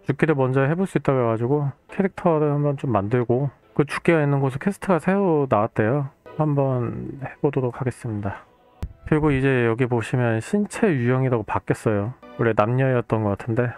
죽기를 먼저 해볼 수 있다고 해가지고 캐릭터를 한번 좀 만들고, 그 죽기가 있는 곳에 퀘스트가 새로 나왔대요. 한번 해보도록 하겠습니다. 그리고 이제 여기 보시면 신체 유형이라고 바뀌었어요. 원래 남녀였던 것 같은데.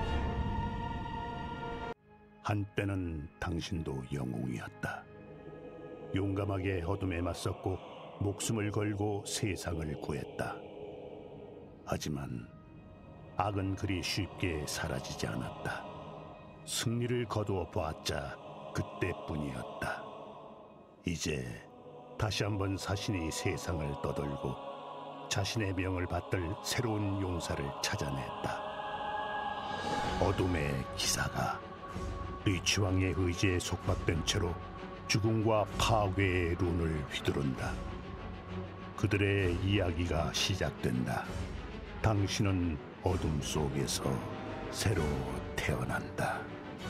한때는 당신도 영웅이었다. 용감하게 어둠에 맞섰고 목숨을 걸고 세상을 구했다. 하지만 악은 그리 쉽게 사라지지 않았다. 승리를 거두어 보았자 그때뿐이었다. 이제 다시 한번 자신이 세상을 떠돌고 자신의 명을 받들 새로운 용사를 찾아냈다. 어둠의 기사가 리치왕의 의지에 속박된 채로 죽음과 파괴의 룬을 휘두른다. 그들의 이야기가 시작된다. 당신은 어둠 속에서 새로 태어난다.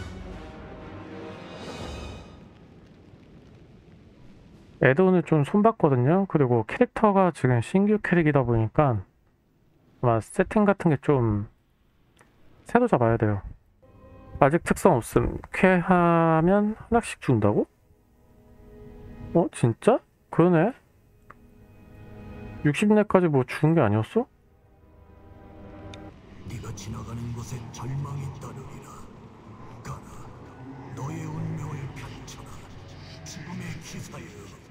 애드온을 좀 손봤거든요. 그리고 캐릭터가 지금 신규 캐릭이다 보니까 아마 세팅 같은 게 좀 새로 잡아야 돼요. 아직 특성 없음. 쾌하면 하나씩 준다고? 진짜? 그러네? 60렙까지 뭐 죽은 게 아니었어? 네가 지나가는 곳에 절망이 따르리라. 가라, 너의 운명을 펼쳐라. 죽음의 기사여.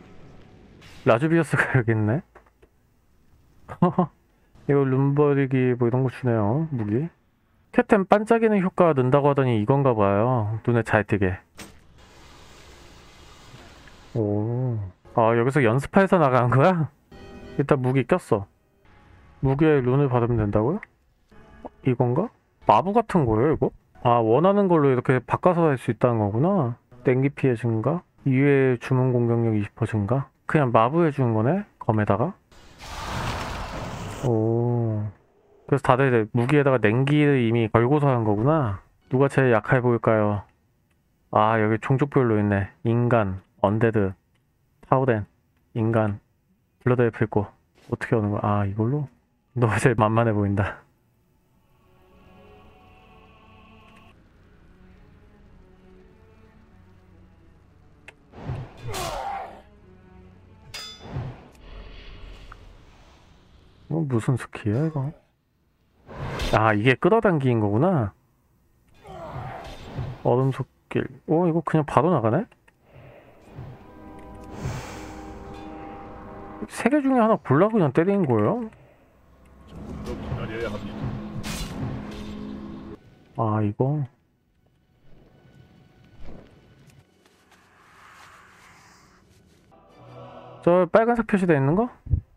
라즈비어스가 여기 있네. 이거 룸버리기 뭐 이런 거 주네요. 무기. 캡템 반짝이는 효과가 는다고 하더니 이건가 봐요. 눈에 잘 띄게. 오. 아, 여기서 연습해서 나간 거야? 일단 무기 꼈어. 무기에 룬을 받으면 된다고요? 이건가? 마부 같은 거예요, 이거? 아, 원하는 걸로 이렇게 바꿔서 할 수 있다는 거구나. 땡기 피해 증가? 이외에 주문 공격력 20% 증가? 그냥 마부 해주는 거네? 검에다가? 오. 그래서 다들 이제 무기에다가 냉기를 이미 걸고서 한 거구나. 누가 제일 약해 보일까요? 아, 여기 종족별로 있네. 인간, 언데드, 파우덴, 인간, 블러드에 필고. 어떻게 하는 거야? 아, 이걸로? 너가 제일 만만해 보인다. 이거 무슨 스킬이야, 이거? 아, 이게 끌어당기는 거구나. 얼음 솟길. 이거 그냥 바로 나가네? 세 개 중에 하나 골라 그냥 때리는 거예요? 아, 이거. 저 빨간색 표시되어 있는 거?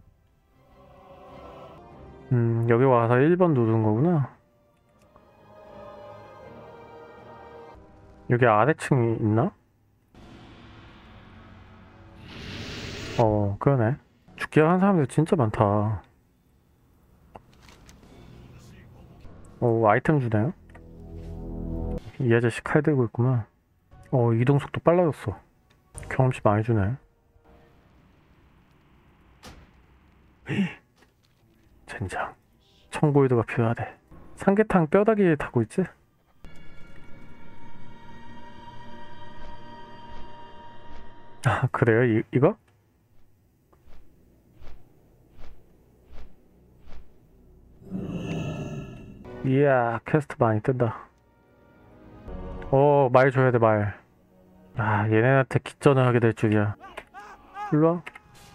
여기 와서 1번 누르는 거구나. 여기 아래층이 있나? 그러네. 죽기가 한 사람들 진짜 많다. 아이템 주네요? 이 아저씨 칼 들고 있구만. 이동 속도 빨라졌어. 경험치 많이 주네. 젠장. 1000골드가 필요하대. 삼계탕 뼈다귀 타고 있지? 아, 그래요? 이거? 이야, 퀘스트 많이 뜬다. 말 줘야 돼, 말. 아, 얘네한테 기전을 하게 될 줄이야. 일로와.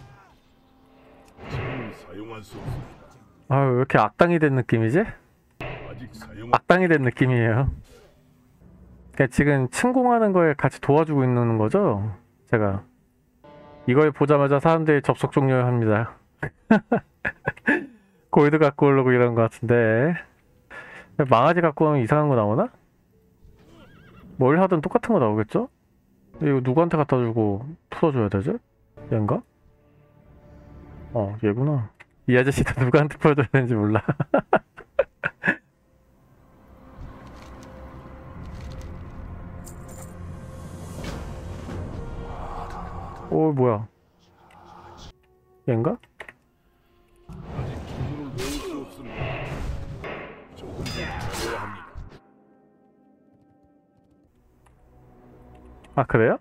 아, 왜 이렇게 악당이 된 느낌이지? 악당이 된 느낌이에요. 그러니까 지금 침공하는 거에 같이 도와주고 있는 거죠? 제가. 이걸 보자마자 사람들이 접속 종료합니다. 골드 갖고 오려고 이런 거 같은데. 망아지 갖고 오면 이상한 거 나오나? 뭘 하든 똑같은 거 나오겠죠? 이거 누구한테 갖다 주고 풀어줘야 되지? 얘인가? 얘구나. 이 아저씨도 누구한테 풀어줘야 되는지 몰라. 뭐야. 얘인가? 아, 그래요?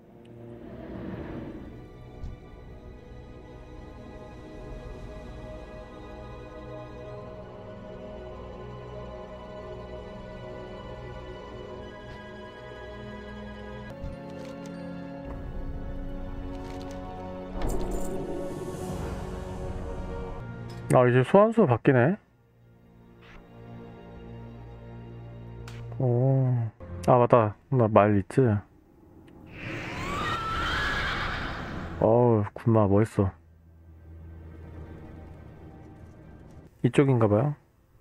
아, 이제 소환수가 바뀌네. 오. 아, 맞다. 나 말 있지. 어우, 군마 멋있어. 이쪽인가봐요.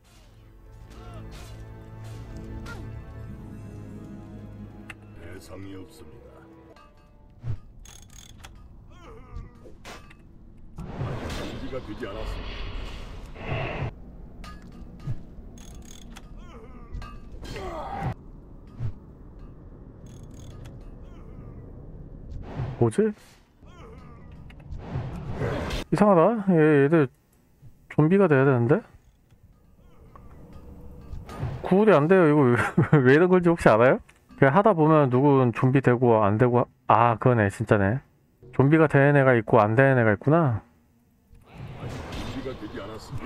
대상이 없습니다. 준비가 되지 않았습니다. 뭐지? 이상하다. 얘들 좀비가 돼야 되는데? 구글이 안 돼요. 이거 왜 이런 건지 혹시 알아요? 그냥 하다 보면 누군 좀비 되고 안 되고, 아, 그거네, 진짜네. 좀비가 되는 애가 있고 안 되는 애가 있구나. 준비가 되지 않았습니다.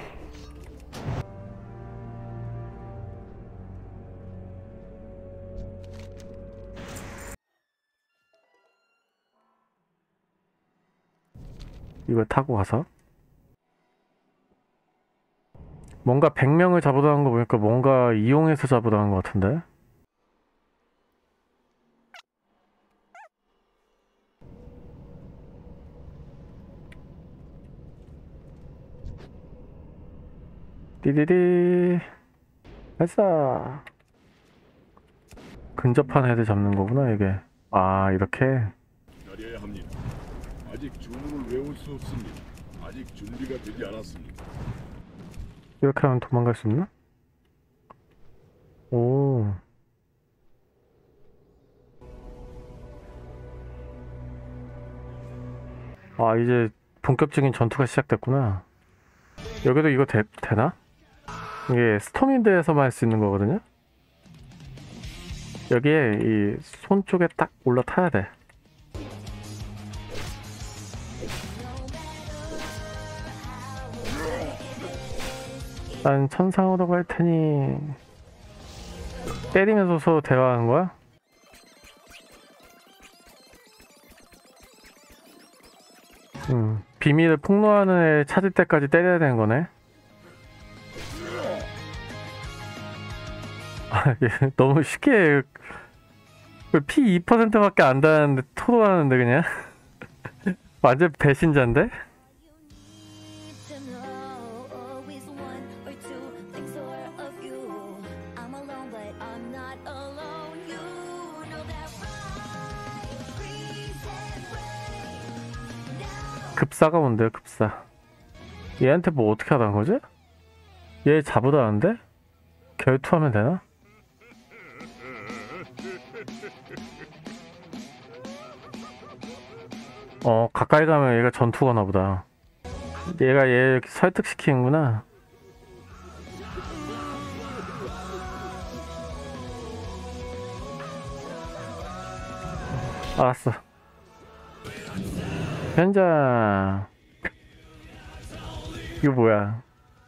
이걸 타고 가서 뭔가 100명을 잡으라는 거 보니까 뭔가 이용해서 잡으라는 것 같은데. 띠디디 발사. 근접한 애들 잡는 거구나 이게. 아, 이렇게. 기다려야 합니다. 아직 주문을 외울 수 없습니다. 아직 준비가 되지 않았습니다. 이렇게 하면 도망갈 수 있나? 오. 아, 이제 본격적인 전투가 시작됐구나. 여기도 이거 되나? 이게 스톰인드에서만 할 수 있는 거거든요? 여기에 이 손 쪽에 딱 올라타야 돼. 난 천상으로 갈 테니. 때리면서 대화하는 거야? 비밀을 폭로하는 애 찾을 때까지 때려야 되는 거네. 아, 너무 쉽게 피 2%밖에 안 닿는데 토로하는데 그냥 완전 배신자인데? 급사가 뭔데요, 급사? 얘한테 뭐 어떻게 하라는 거지? 얘 잡으라는데? 결투하면 되나? 가까이 가면 얘가 전투가나 보다. 얘가 얘 설득시키는구나. 알았어. 현장. 이거 뭐야?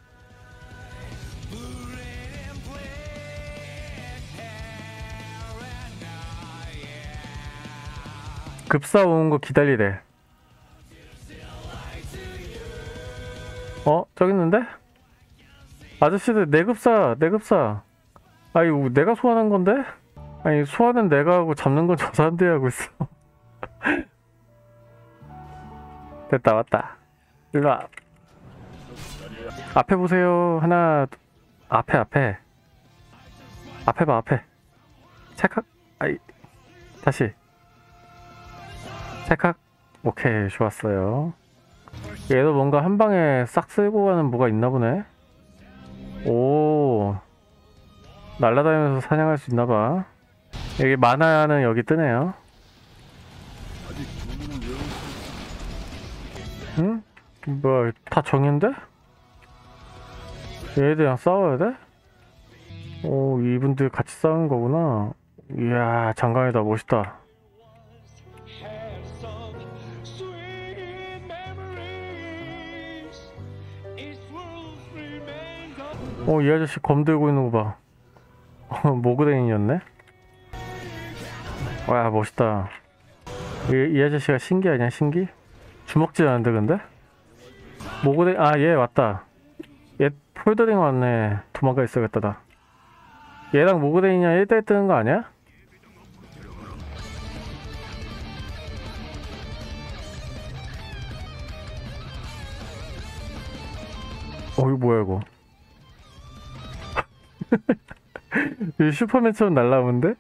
급사 오는 거 기다리래. 저기 있는데? 아저씨들 내 급사, 내 급사. 아, 이거 내가 소환한 건데? 아니, 소환은 내가 하고 잡는 건 저 사람들이 하고 있어. 됐다, 왔다. 일로 와. 앞에 보세요. 하나, 앞에. 앞에 봐, 앞에. 찰칵. 아이, 다시. 찰칵. 오케이, 좋았어요. 얘도 뭔가 한 방에 싹 쓸고 가는 뭐가 있나 보네. 오, 날아다니면서 사냥할 수 있나 봐. 여기 만화는 여기 뜨네요. 응? 뭐야, 다 정인데? 얘들이랑 싸워야 돼? 오, 이분들 같이 싸운 거구나. 이야, 장관이다, 멋있다. 이 아저씨 검 들고 있는 거 봐. 모그레인이었네? 와, 멋있다. 이 아저씨가 신기 아니야, 신기? 주먹질 하는데, 근데? 모그레인, 얘 왔다. 얘 폴더링 왔네. 도망가 있어야겠다, 나. 얘랑 모그레인이랑 1대1 뜨는 거 아니야? 이거 뭐야, 이거. 이 슈퍼맨처럼 날라오는데?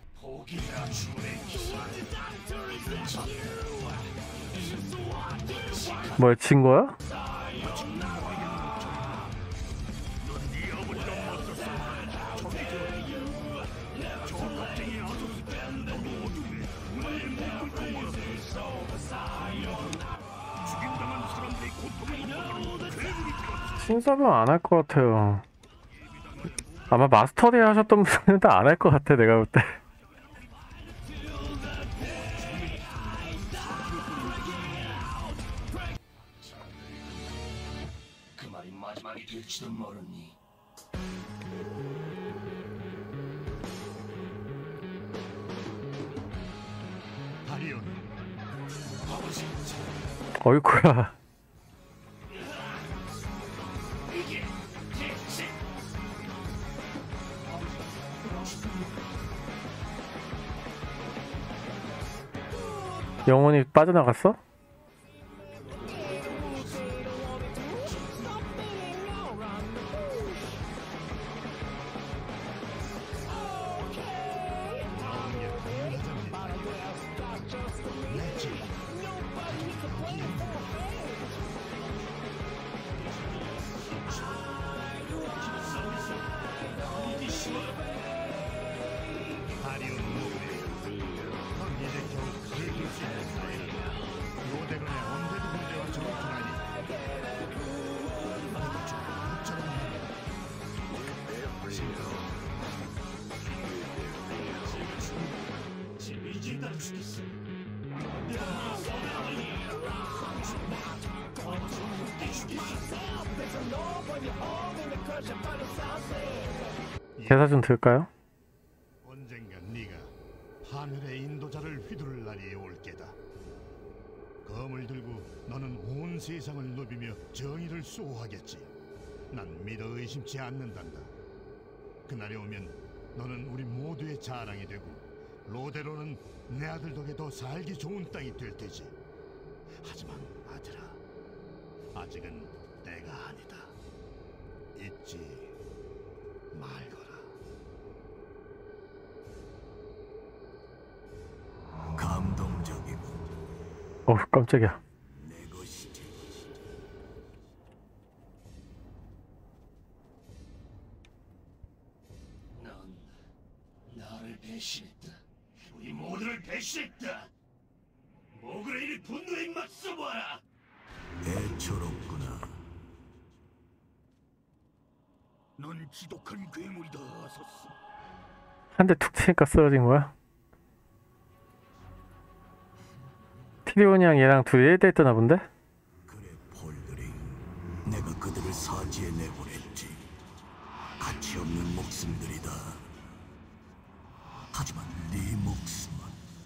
뭐야, 진 거야? 신서는 안 할 것 같아요. 아마 마스터리 하셨던 분은 안 할 것 같아, 내가 볼 때. 그 말이 마지막이 될지도 모르니. 다리온. 어이쿠야. 영혼이 빠져나갔어? 대사 좀 들을까요? 언젠가 네가 하늘의 인도자를 휘두를 날이 올 게다. 검을 들고 너는 온 세상을 누비며 정의를 수호하겠지. 난 믿어 의심치 않는단다. 그날이 오면 너는 우리 모두의 자랑이 되고 로데로는 내 아들 덕에 더 살기 좋은 땅이 될 테지. 하지만 아들아, 아직은 때가 아니다. 잊지 말거라. 감동적이고 깜짝이야. 내 것이지. 넌 나를 배신했다. 우리 모두를 배신했다. 모그레인의 분노에 맞서봐라. 애처롭구나. 넌 지독한 괴물이다, 아서스. 한 대 툭 치니까 쓰러진 거야? 티리온이랑 얘랑 둘이 1대1 뜨나 본데? 그래, 폴드링. 내가 그들을 사지에 내보냈지. 가치 없는 목숨들이다. 하지만 네 목숨은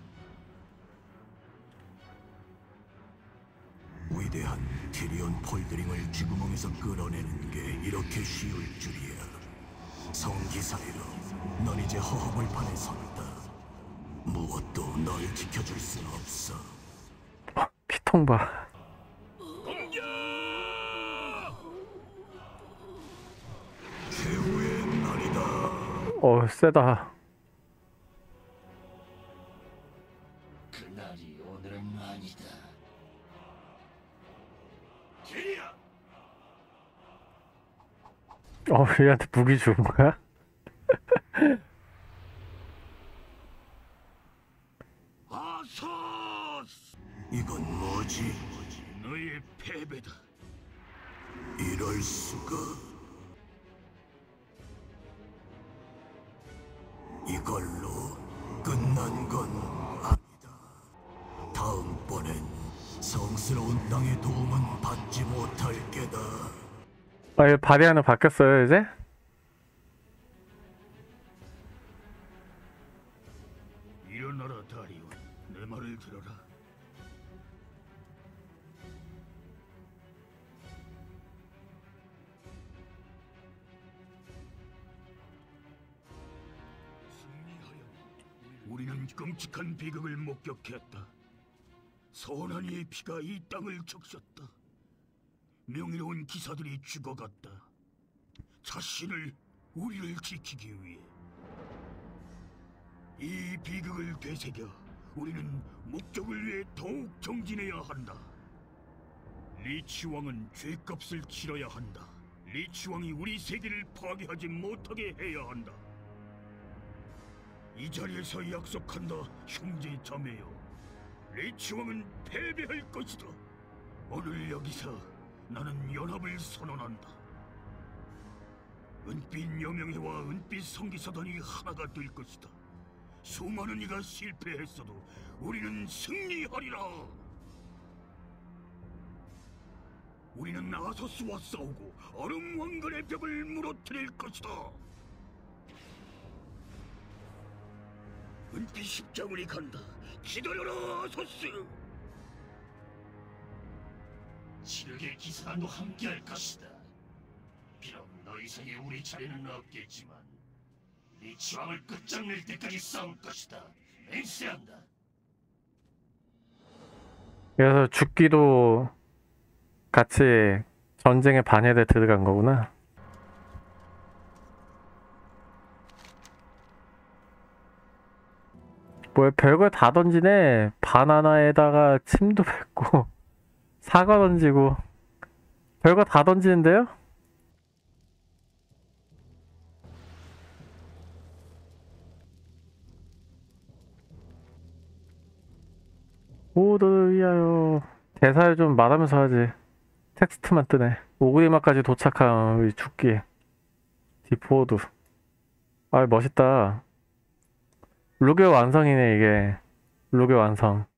위대한 티리온 폴드링을 쥐구멍에서 끌어내는 게 이렇게 쉬울 줄이야. 성기사이로 넌 이제 허허벌판에 섰다. 무엇도 널 지켜줄 순 없어. 피통 봐. 최후의 날이다. 세다. 그날이 오늘은 아니다. 제리야. 얘한테 무기 준 거야? 아서스! 이건 뭐지? 너의 패배다. 이럴 수가. 이걸로 끝난 건 아니다. 다음번엔 성스러운 땅의 도움은 받지 못할 게다. 얘 바디 하나 바뀌었어요, 이제? 일어나라, 다리온. 내 말을 들어라. 우리는 끔찍한 비극을 목격했다. 선한 이의 피가 이 땅을 적셨다. 명예로운 기사들이 죽어갔다. 자신을, 우리를 지키기 위해. 이 비극을 되새겨 우리는 목적을 위해 더욱 정진해야 한다. 리치 왕은 죄값을 치러야 한다. 리치 왕이 우리 세계를 파괴하지 못하게 해야 한다. 이 자리에서 약속한다, 형제 자매여. 리치 왕은 패배할 것이다. 오늘 여기서 나는 연합을 선언한다. 은빛 여명회와 은빛 성기사단이 하나가 될 것이다. 수많은 이가 실패했어도 우리는 승리하리라. 우리는 아서스와 싸우고 얼음 왕관의 벽을 무너뜨릴 것이다. 은빛 십자군이 간다. 기다려라, 아서스. 지력의 기사단도 함께할 것이다. 비록 너 이상의 우리 차례는 없겠지만 리치 왕을 끝장낼 때까지 싸울 것이다. 맹세한다. 그래서 죽기도 같이 전쟁에 반해돼 들어간 거구나. 뭐 별걸 다 던지네. 바나나에다가 침도 뱉고 사과 던지고 별거 다 던지는데요? 모두를 위하여. 대사를 좀 말하면서 하지. 텍스트만 뜨네. 오그리마까지 도착한 우리 죽기 디포드. 아 멋있다. 룩의 완성이네 이게. 룩의 완성.